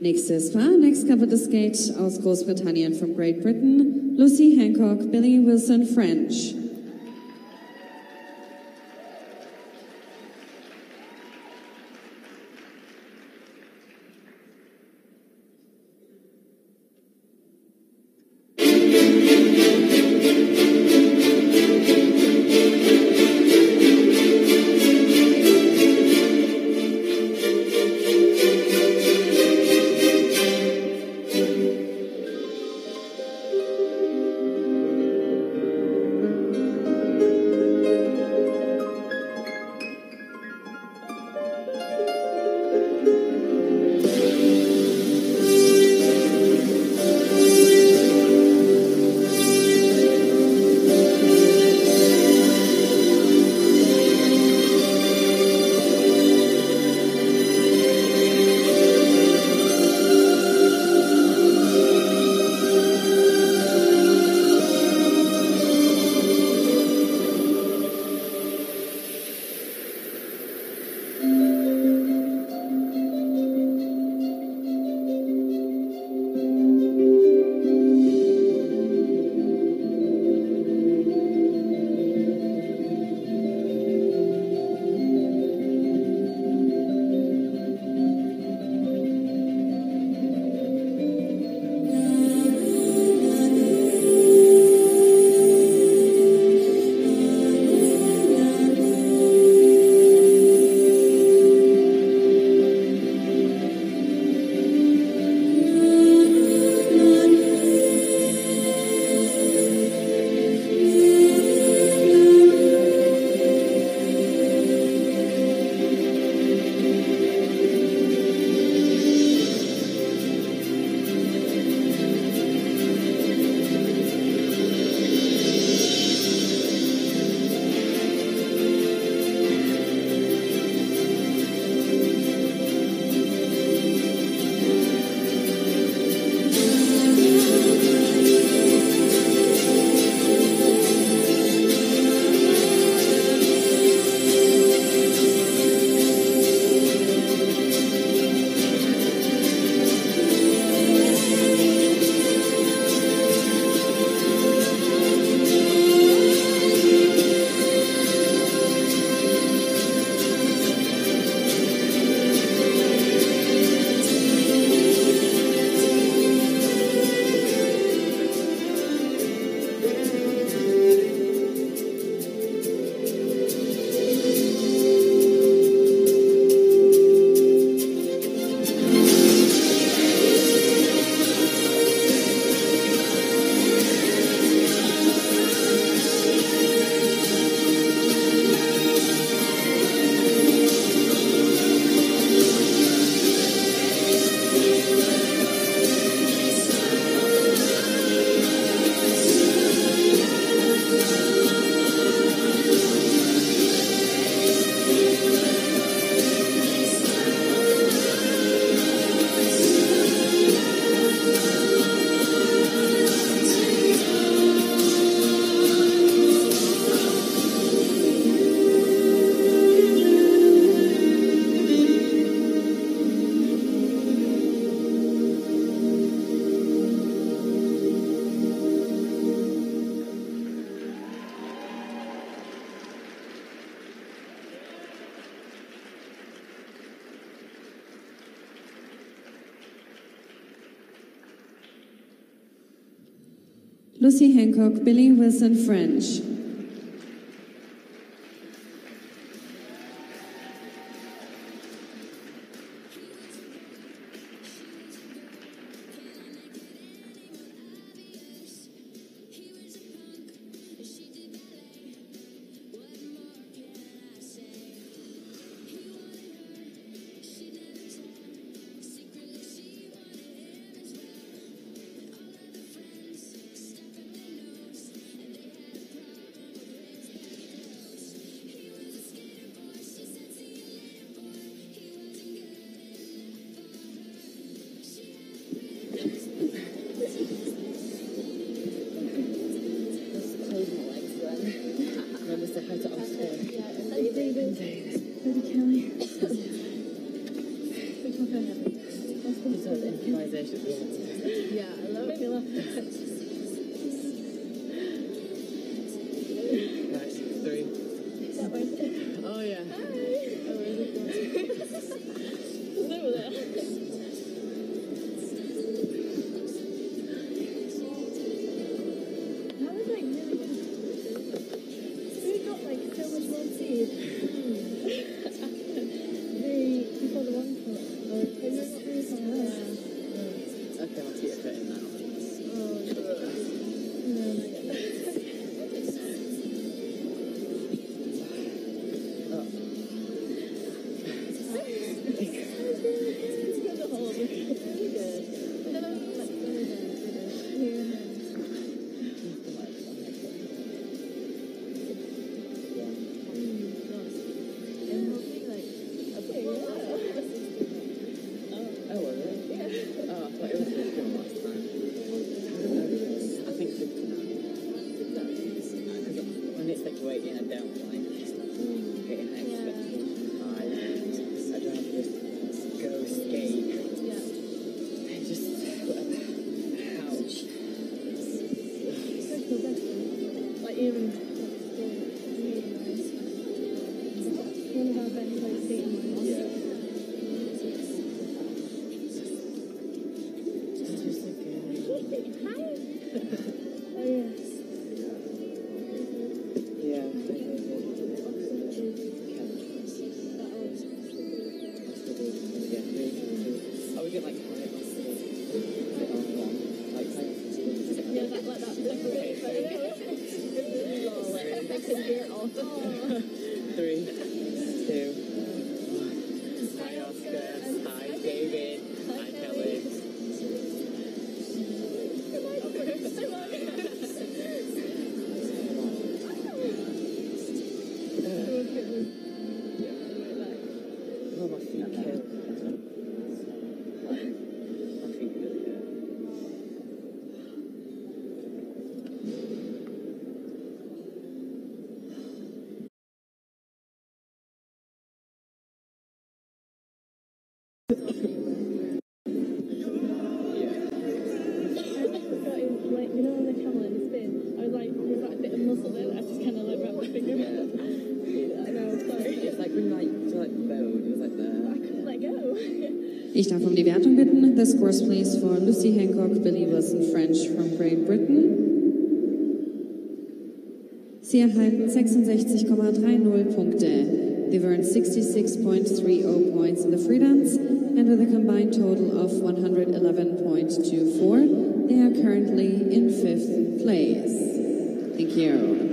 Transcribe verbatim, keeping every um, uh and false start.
Nächstes Paar, next couple to skate aus Großbritannien from Great Britain, Lucy Hancock, Billy Wilson, French. Lucy Hancock, Billy Wilson, French. visualization. Yeah, I love it. Right, three. That way. Oh, yeah. Hi. Oh, where is it going? It's over there. That was like really good. We got like so much more seed. The before the one foot. Or maybe we're not really far away. Okay, my feet are hurting now. Oh, no, not yet. Three, two, one. Hi, Oscar. Hi, David. Hi, Kelly. Oh, my feet kill. My feet really hurt. Like, you know, on the camel in the spin, I was like, there's like a bit of muscle there that I just kind of like wrapped my finger around. I know, sorry. It's like when like, to like bone, it was like the... I couldn't let go. Ich darf um die Wertung bitten. The scores please for Lucy Hancock, Billy Wilson French from Great Britain. Sie erhalten sechsundsechzig Komma dreißig Punkte. They earned sixty-six point three zero points in the free dance, and with a combined total of one hundred eleven point two four, they are currently in fifth place. Thank you.